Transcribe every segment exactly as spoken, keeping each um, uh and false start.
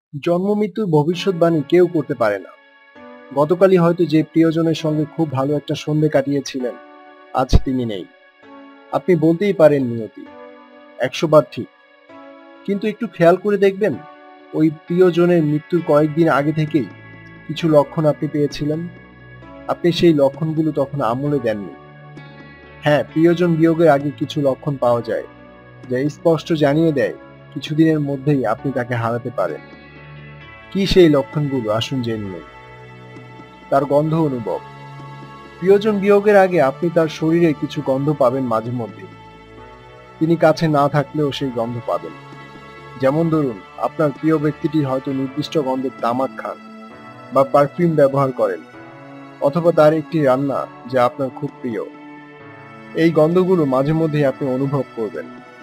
জন্ম মৃত্যুর ভবিষ্যৎবাণী কেউ করতে পারে না। গতকালই হয়তো যে প্রিয়জনের সঙ্গে খুব ভালো একটা সন্ধে কাটিয়েছিলেন, আজ তিনি নেই। আপনি বলতেই পারেন নিয়তি, একশো বার ঠিক। কিন্তু একটু খেয়াল করে দেখবেন, ওই প্রিয়জনের মৃত্যুর কয়েকদিন আগে থেকেই কিছু লক্ষণ আপনি পেয়েছিলেন। আপনি সেই লক্ষণগুলো তখন আমলে দেননি। হ্যাঁ, প্রিয়জন বিয়োগের আগে কিছু লক্ষণ পাওয়া যায়, যা স্পষ্ট জানিয়ে দেয় কিছুদিনের মধ্যেই আপনি তাকে হারাতে পারেন। কি সেই লক্ষণগুলো, আসুন জেনে নিন। তার গন্ধ অনুভব। প্রিয়জন বিয়োগের আগে আপনি তার শরীরে কিছু গন্ধ পাবেন মাঝে মধ্যে। তিনি কাছে না থাকলেও সেই গন্ধ পাবেন। যেমন ধরুন, আপনার প্রিয় ব্যক্তিটি হয়তো নির্দিষ্ট গন্ধের তামাক খান বা পারফিউম ব্যবহার করেন, অথবা তার একটি রান্না যা আপনার খুব প্রিয়। এই গন্ধগুলো মাঝে মধ্যেই আপনি অনুভব করবেন।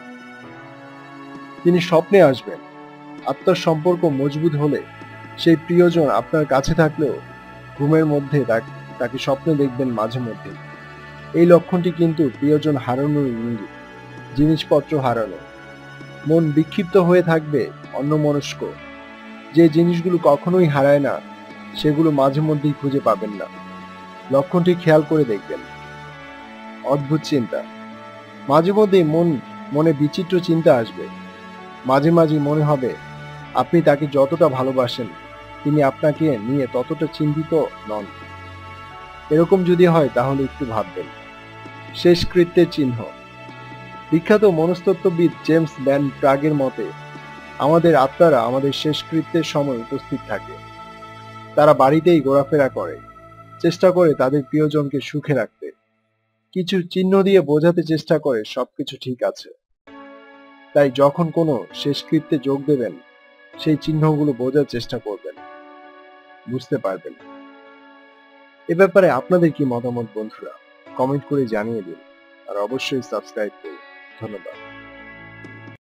তিনি স্বপ্নে আসবেন। আত্মার সম্পর্ক মজবুত হলে সেই প্রিয়জন আপনার কাছে থাকলেও ঘুমের মধ্যে তাকে স্বপ্নে দেখবেন মাঝে মধ্যে। এই লক্ষণটি কিন্তু প্রিয়জন হারানোর ইঙ্গিত। জিনিসপত্র হারানো, মন বিক্ষিপ্ত হয়ে থাকবে, অন্যমনস্ক। যে জিনিসগুলো কখনোই হারায় না, সেগুলো মাঝে মধ্যেই খুঁজে পাবেন না। লক্ষণটি খেয়াল করে দেখবেন। অদ্ভুত চিন্তা। মাঝে মধ্যেই মন মনে বিচিত্র চিন্তা আসবে। মাঝে মাঝে মনে হবে আপনি তাকে যতটা ভালোবাসেন, তিনি আপনাকে নিয়ে ততটা চিন্তিত নন। এরকম যদি হয় তাহলে একটু ভাববেন। শেষকৃত্যের চিহ্ন। বিখ্যাত মনস্তত্ত্ববিদ জেমস ভ্যান প্রাগের মতে, আমাদের আত্মারা আমাদের শেষকৃত্যের সময় উপস্থিত থাকে। তারা বাড়িতেই ঘোরাফেরা করে, চেষ্টা করে তাদের প্রিয়জনকে সুখে রাখতে। কিছু চিহ্ন দিয়ে বোঝাতে চেষ্টা করে সবকিছু ঠিক আছে। তাই যখন কোনো শেষকৃত্যে যোগ দেবেন, সেই চিহ্নগুলো বোঝার চেষ্টা করবেন, বুঝতে পারবেন। এ ব্যাপারে আপনাদের কি মতামত বন্ধুরা? কমেন্ট করে জানিয়ে দিন, আর অবশ্যই সাবস্ক্রাইব করুন। ধন্যবাদ।